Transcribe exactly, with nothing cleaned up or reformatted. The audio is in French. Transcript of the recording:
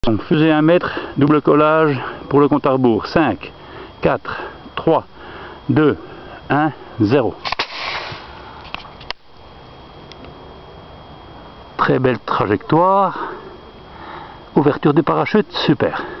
Fusée un mètre, double collage pour le compte à rebours. cinq, quatre, trois, deux, un, zéro. Très belle trajectoire. Ouverture du parachute, super.